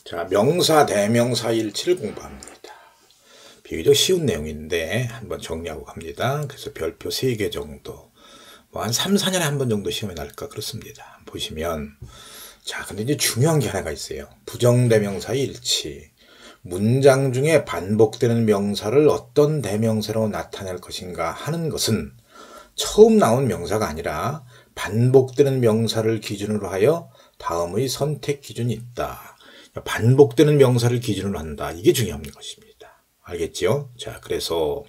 자, 명사, 대명사 일치를 공부합니다. 비교적 쉬운 내용인데 한번 정리하고 갑니다. 그래서 별표 3개 정도, 뭐 한 3, 4년에 한 번 정도 시험에 날까 그렇습니다. 보시면, 자, 근데 이제 중요한 게 하나가 있어요. 부정대명사의 일치. 문장 중에 반복되는 명사를 어떤 대명사로 나타낼 것인가 하는 것은 처음 나온 명사가 아니라 반복되는 명사를 기준으로 하여 다음의 선택 기준이 있다. 반복되는 명사를 기준으로 한다. 이게 중요한 것입니다. 알겠죠? 자, 그래서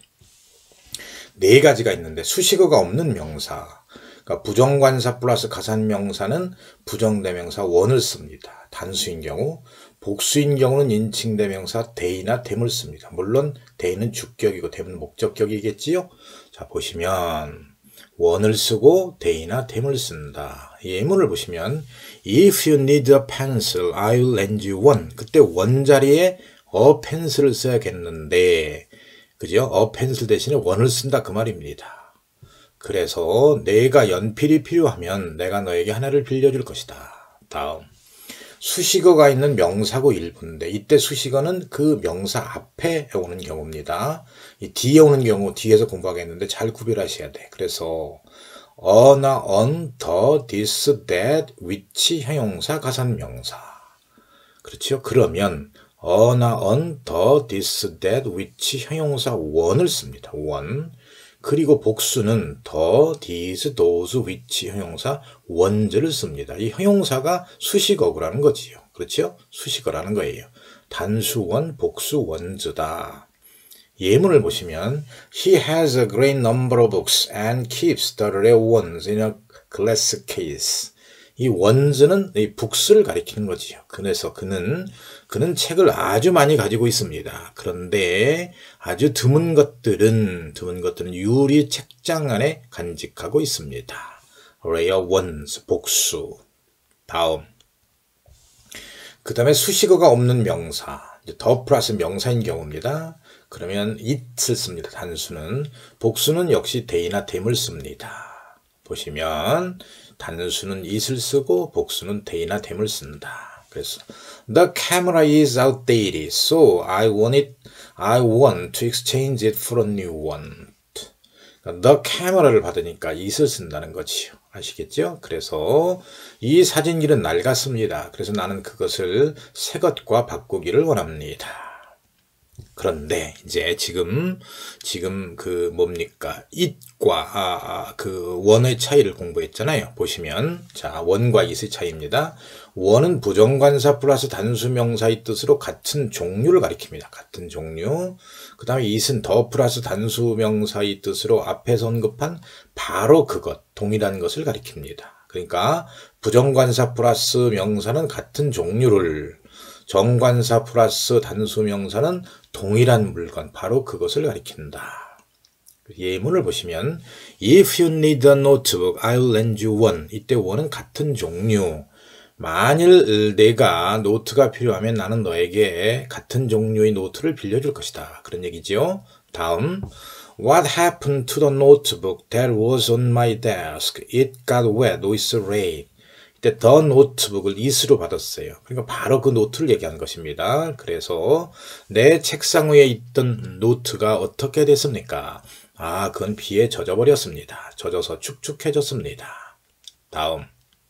네 가지가 있는데 수식어가 없는 명사, 그러니까 부정관사 플러스 가산명사는 부정대명사 원을 씁니다. 단수인 경우, 복수인 경우는 인칭대명사 대이나 됨을 씁니다. 물론 대이는 주격이고 됨은 목적격이겠지요? 자, 보시면 원을 쓰고 대이나 됨을 쓴다. 예문을 보시면 If you need a pencil, I will lend you one. 그때 원 자리에 a pencil을 써야겠는데, 그죠? a pencil 대신에 원을 쓴다 그 말입니다. 그래서 내가 연필이 필요하면 내가 너에게 하나를 빌려줄 것이다. 다음, 수식어가 있는 명사고 일부인데 이때 수식어는 그 명사 앞에 오는 경우입니다. 이 뒤에 오는 경우 뒤에서 공부하겠는데 잘 구별하셔야 돼. 그래서 어나 on, the, this, that, which 형용사, 가산명사. 그렇죠? 그러면 어나 on, the, this, that, which 형용사 원을 씁니다. 원. 그리고 복수는 the, these, those, which 형용사 원즈를 씁니다. 이 형용사가 수식어라는 거지요. 그렇죠? 수식어라는 거예요. 단수원, 복수 원즈다. 예문을 보시면 He has a great number of books and keeps the rare ones in a glass case. 이 원즈는 이 books를 가리키는 거지요. 그래서 그는 책을 아주 많이 가지고 있습니다. 그런데 아주 드문 것들은 유리 책장 안에 간직하고 있습니다. rare ones, 복수. 다음. 그 다음에 수식어가 없는 명사. 더 플러스 명사인 경우입니다. 그러면 it을 씁니다. 단수는. 복수는 역시 대이나 됨을 씁니다. 보시면 단수는 it을 쓰고 복수는 대이나 됨을 쓴다. 그래서 The camera is outdated, so I want to exchange it for a new one. The camera를 받으니까 it을 쓴다는 거지요. 아시겠죠? 그래서 이 사진기는 낡았습니다. 그래서 나는 그것을 새 것과 바꾸기를 원합니다. 그런데 이제 지금 그 뭡니까? it과 그 원의 차이를 공부했잖아요. 보시면 자, 원과 it의 차이입니다. 원은 부정관사 플러스 단수명사의 뜻으로 같은 종류를 가리킵니다. 같은 종류. 그 다음에 it은 더 플러스 단수명사의 뜻으로 앞에서 언급한 바로 그것, 동일한 것을 가리킵니다. 그러니까 부정관사 플러스 명사는 같은 종류를, 정관사 플러스 단수명사는 동일한 물건, 바로 그것을 가리킨다. 예문을 보시면 If you need a notebook, I will lend you one. 이때 one은 같은 종류. 만일 내가 노트가 필요하면 나는 너에게 같은 종류의 노트를 빌려줄 것이다. 그런 얘기죠. 다음, What happened to the notebook that was on my desk? It got wet with rain. 이때 the notebook을 it으로 받았어요. 그러니까 바로 그 노트를 얘기하는 것입니다. 그래서 내 책상 위에 있던 노트가 어떻게 됐습니까? 그건 비에 젖어버렸습니다. 젖어서 축축해졌습니다. 다음.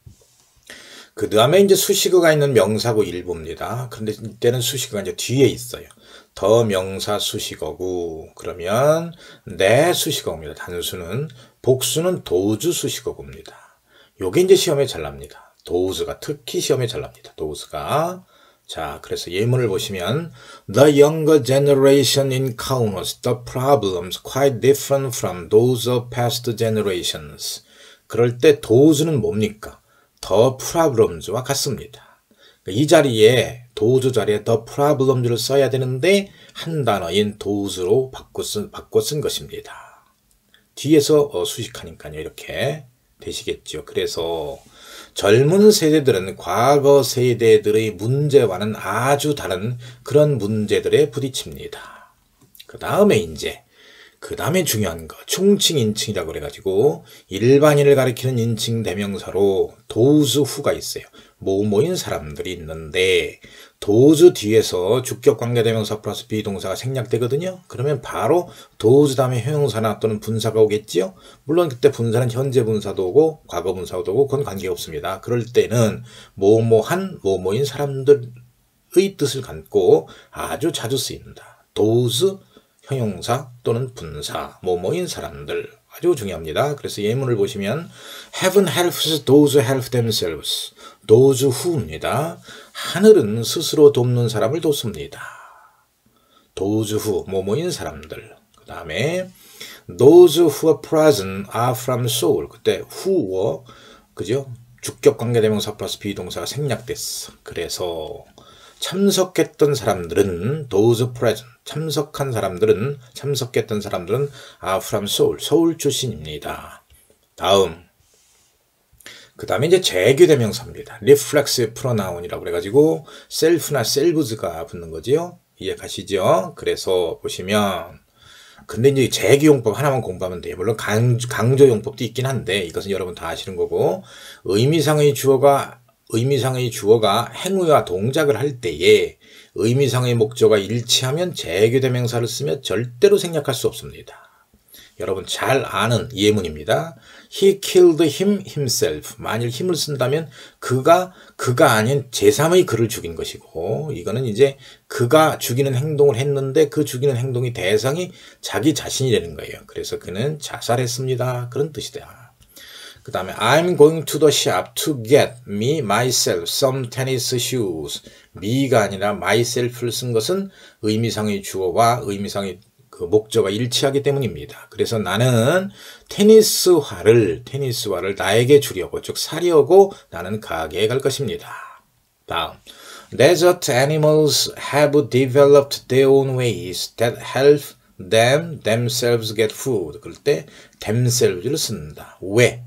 그 다음에 이제 수식어가 있는 명사고 일부입니다. 그런데 이때는 수식어가 이제 뒤에 있어요. 더 명사 수식어고, 그러면 내 수식어입니다. 단수는. 복수는 도주 수식어입니다. 요게 이제 시험에 잘 납니다. 도우스가 특히 시험에 잘 납니다. 도우스가. 자, 그래서 예문을 보시면 The younger generation encounters the problems quite different from those of past generations. 그럴 때 도우스는 뭡니까? The problems와 같습니다. 이 자리에 도우스 자리에 the problems를 써야 되는데 한 단어인 도우스로 바꿔 쓴 것입니다. 뒤에서 수식하니까요. 이렇게 되시겠죠. 그래서 젊은 세대들은 과거 세대들의 문제와는 아주 다른 그런 문제들에 부딪힙니다. 그 다음에 이제 그 다음에 중요한 거 총칭 인칭이라고 그래가지고 일반인을 가리키는 인칭 대명사로 those who가 있어요. 뭐뭐인 사람들이 있는데 those 뒤에서 주격관계대명사 플러스 비동사가 생략되거든요. 그러면 바로 those 다음에 형용사나 또는 분사가 오겠지요. 물론 그때 분사는 현재 분사도 오고 과거 분사도 오고 그건 관계없습니다. 그럴 때는 뭐뭐한 뭐뭐인 사람들의 뜻을 갖고 아주 자주 쓰인다. those 형용사 또는 분사, 뭐뭐인 사람들 아주 중요합니다. 그래서 예문을 보시면 Heaven helps those who help themselves. those who입니다. 하늘은 스스로 돕는 사람을 돕습니다. those who, 뭐뭐인 사람들. 그 다음에 those who are present are from Seoul. 그때 who, 그죠? 주격관계대명사 플러스 비동사가 생략됐어. 그래서 참석했던 사람들은 those present, 참석했던 사람들은 are from Seoul, 서울 출신입니다. 다음, 그 다음에 이제 재규대명사입니다. reflexive pronoun이라고 그래가지고 self나 selves가 붙는 거지요. 이해가시죠? 그래서 보시면 근데 이제 재규용법 하나만 공부하면 돼요. 물론 강조용법도 있긴 한데 이것은 여러분 다 아시는 거고 의미상의 주어가 행위와 동작을 할 때에 의미상의 목적과 일치하면 재규대명사를 쓰면 절대로 생략할 수 없습니다. 여러분 잘 아는 예문입니다. He killed him himself. 만일 힘을 쓴다면 그가 아닌 제3의 그를 죽인 것이고 이거는 이제 그가 죽이는 행동을 했는데 그 죽이는 행동의 대상이 자기 자신이 되는 거예요. 그래서 그는 자살했습니다. 그런 뜻이다. 그 다음에 I'm going to the shop to get me myself some tennis shoes. me가 아니라 myself를 쓴 것은 의미상의 주어와 의미상의 그 목적과 일치하기 때문입니다. 그래서 나는 테니스화를 나에게 주려고 즉 사려고 나는 가게에 갈 것입니다. 다음 Desert animals have developed their own ways that help them themselves get food. 그럴 때 themselves를 쓴다. 왜?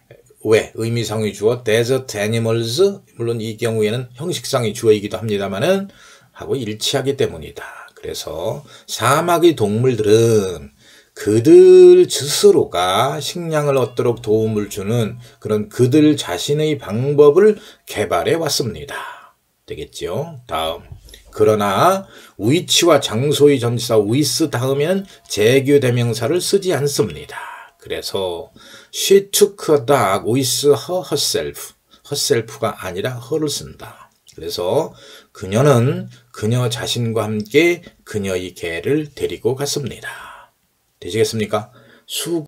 의미상의 주어 desert animals 물론 이 경우에는 형식상의 주어이기도 합니다만은 하고 일치하기 때문이다. 그래서 사막의 동물들은 그들 스스로가 식량을 얻도록 도움을 주는 그런 그들 자신의 방법을 개발해 왔습니다. 되겠죠? 다음 그러나 위치와 장소의 전치사 with 다음에는 재규대명사를 쓰지 않습니다. 그래서 She took a dog with her herself. herself가 아니라 her를 쓴다. 그래서 그녀는 그녀 자신과 함께 그녀의 개를 데리고 갔습니다. 되시겠습니까?